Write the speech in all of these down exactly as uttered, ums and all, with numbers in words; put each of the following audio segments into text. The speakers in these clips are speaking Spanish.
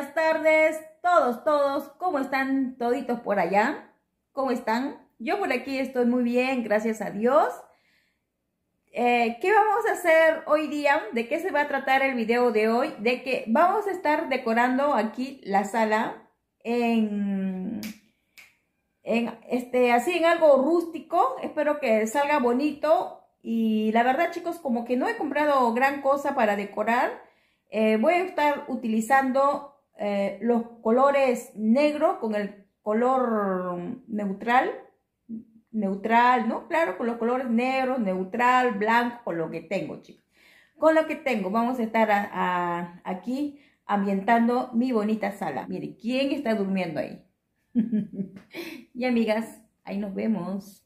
buenas tardes, todos, todos, ¿cómo están toditos por allá? ¿Cómo están? Yo por aquí estoy muy bien, gracias a Dios. Eh, ¿qué vamos a hacer hoy día? ¿De qué se va a tratar el video de hoy? De que vamos a estar decorando aquí la sala en, en este, así en algo rústico. Espero que salga bonito. Y la verdad, chicos, como que no he comprado gran cosa para decorar. Eh, voy a estar utilizando eh, los colores negro con el color neutral. Neutral, ¿no? Claro, con los colores negros, neutral, blanco, con lo que tengo, chicos. Con lo que tengo, vamos a estar a, a, aquí ambientando mi bonita sala. Mire, ¿quién está durmiendo ahí? Y amigas, ahí nos vemos.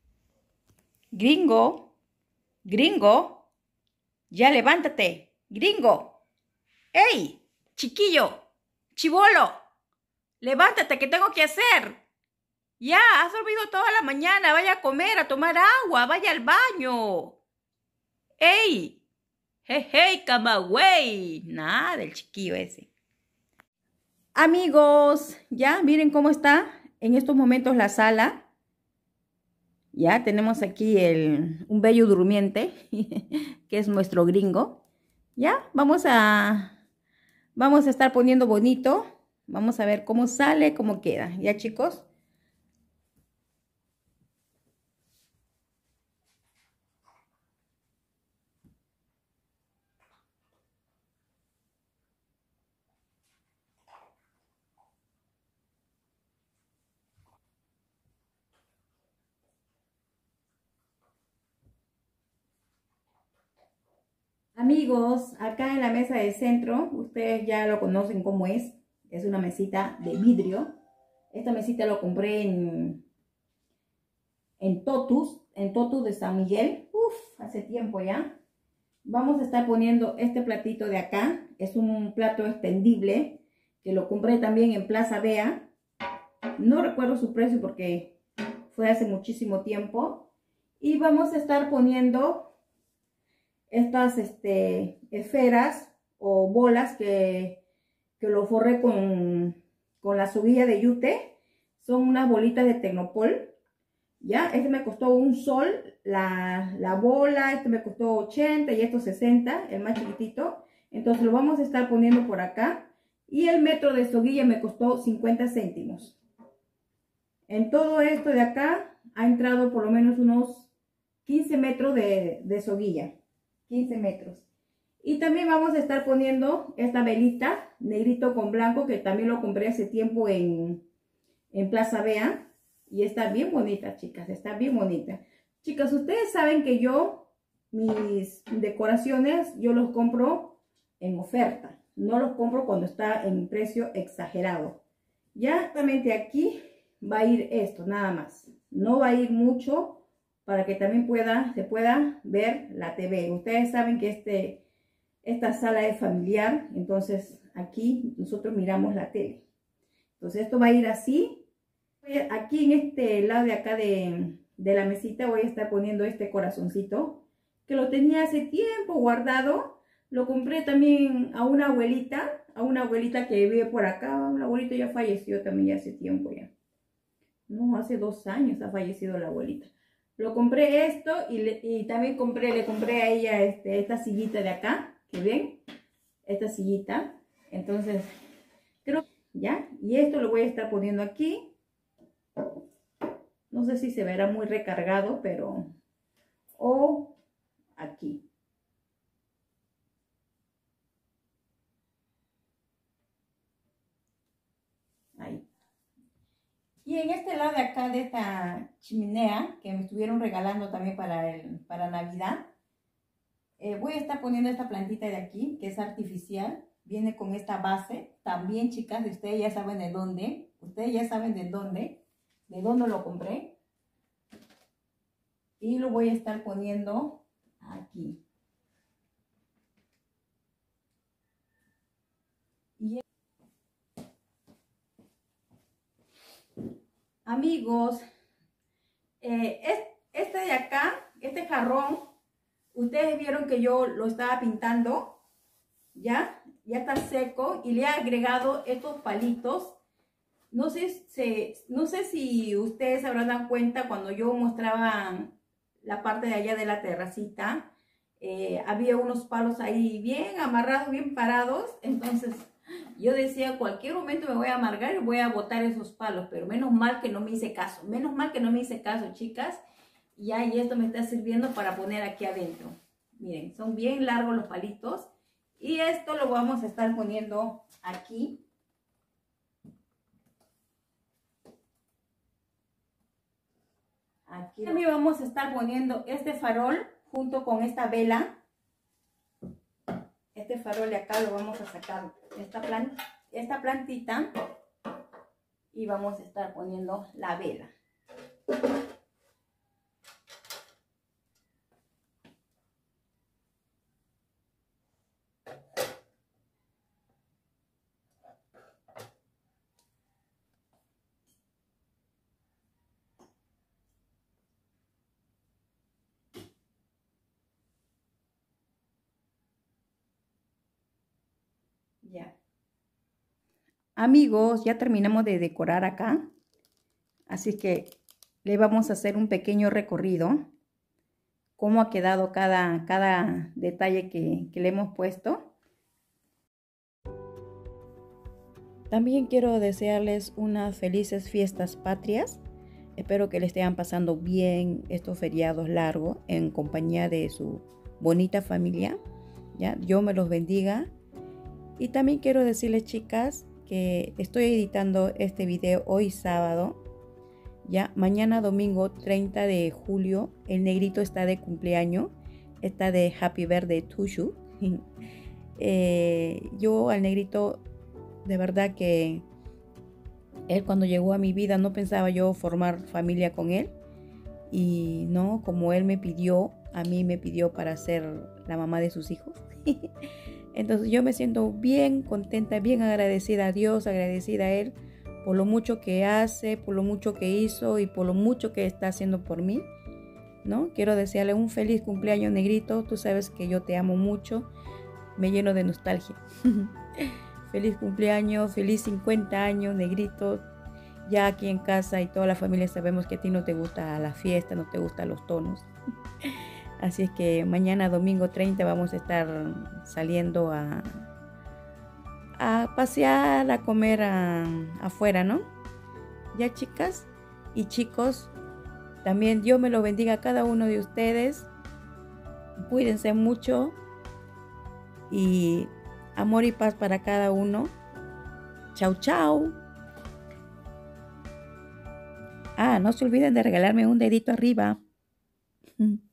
Gringo, gringo, ya levántate, gringo. ¡Ey, chiquillo, chibolo! Levántate, ¿qué tengo que hacer? Ya, has dormido toda la mañana, vaya a comer, a tomar agua, vaya al baño. ¡Ey! ¡Hey, hey, camagüey! Nada del chiquillo ese. Amigos, ya miren cómo está en estos momentos la sala. Ya tenemos aquí el, un bello durmiente, que es nuestro gringo. Ya, vamos a, vamos a estar poniendo bonito. Vamos a ver cómo sale, cómo queda. Ya, chicos. Amigos, acá en la mesa de centro, ustedes ya lo conocen cómo es. Es una mesita de vidrio. Esta mesita lo compré en, en Totus, en Totus de San Miguel. Uf, hace tiempo ya. Vamos a estar poniendo este platito de acá. Es un plato extendible que lo compré también en Plaza Vea. No recuerdo su precio porque fue hace muchísimo tiempo. Y vamos a estar poniendo estas este, esferas o bolas que, que lo forré con, con la subilla de yute. Son unas bolitas de Tecnopol. Ya, este me costó un sol la, la bola, este me costó ochenta y esto sesenta, el más chiquitito. Entonces lo vamos a estar poniendo por acá. Y el metro de soguilla me costó cincuenta céntimos. En todo esto de acá ha entrado por lo menos unos quince metros de, de soguilla. quince metros. Y también vamos a estar poniendo esta velita negrito con blanco, que también lo compré hace tiempo en, en Plaza Vea. Y está bien bonita, chicas, está bien bonita. Chicas, ustedes saben que yo, mis decoraciones, yo los compro en oferta. No los compro cuando está en precio exagerado. Ya exactamente aquí va a ir esto, nada más. No va a ir mucho, para que también pueda, se pueda ver la T V. Ustedes saben que este, esta sala es familiar, entonces aquí nosotros miramos la tele. Entonces esto va a ir así. Aquí en este lado de acá de, de la mesita voy a estar poniendo este corazoncito, que lo tenía hace tiempo guardado. Lo compré también a una abuelita, a una abuelita que vive por acá. La abuelita ya falleció también ya hace tiempo ya. No, hace dos años ha fallecido la abuelita. Lo compré esto y, le, y también compré, le compré a ella este, esta sillita de acá, que ven, esta sillita. Entonces, creo que ya, y esto lo voy a estar poniendo aquí. No sé si se verá muy recargado, pero, o aquí. Ahí. Y en este lado de acá de esta chimenea que me estuvieron regalando también para, el, para Navidad, eh, voy a estar poniendo esta plantita de aquí, que es artificial. Viene con esta base. También, chicas, ustedes ya saben de dónde. Ustedes ya saben de dónde. De dónde lo compré. Y lo voy a estar poniendo aquí. Y amigos, eh, este de acá, este jarrón, ustedes vieron que yo lo estaba pintando, ¿ya? ya está seco y le he agregado estos palitos. No sé, si, no sé si ustedes se habrán dado cuenta cuando yo mostraba la parte de allá de la terracita. Eh, había unos palos ahí bien amarrados, bien parados. Entonces yo decía, cualquier momento me voy a amargar y voy a botar esos palos. Pero menos mal que no me hice caso. Menos mal que no me hice caso, chicas. Ya, y esto me está sirviendo para poner aquí adentro. Miren, son bien largos los palitos. Y esto lo vamos a estar poniendo aquí. Aquí también vamos a estar poniendo este farol junto con esta vela. Este farol de acá lo vamos a sacar esta, plan, esta plantita y vamos a estar poniendo la vela. Ya. Amigos, ya terminamos de decorar acá. Así que le vamos a hacer un pequeño recorrido. Cómo ha quedado cada, cada detalle que, que le hemos puesto. También quiero desearles unas felices fiestas patrias. Espero que le estén pasando bien estos feriados largos en compañía de su bonita familia. ¿Ya? Dios me los bendiga. Y también quiero decirles, chicas, que estoy editando este video hoy sábado. Ya mañana domingo treinta de julio el negrito está de cumpleaños. Está de Happy Birthday to you. eh, yo al negrito, de verdad que él cuando llegó a mi vida no pensaba yo formar familia con él. Y no, como él me pidió, a mí me pidió para ser la mamá de sus hijos. Entonces yo me siento bien contenta, bien agradecida a Dios, agradecida a Él por lo mucho que hace, por lo mucho que hizo y por lo mucho que está haciendo por mí, ¿no? Quiero desearle un feliz cumpleaños, negrito. Tú sabes que yo te amo mucho, me lleno de nostalgia. Feliz cumpleaños, feliz cincuenta años, negrito. Ya aquí en casa y toda la familia sabemos que a ti no te gusta la fiesta, no te gustan los tonos. Así es que mañana domingo treinta vamos a estar saliendo a, a pasear, a comer a, afuera, ¿no? Ya, chicas y chicos, también Dios me lo bendiga a cada uno de ustedes. Cuídense mucho y amor y paz para cada uno. Chau, chau. Ah, no se olviden de regalarme un dedito arriba.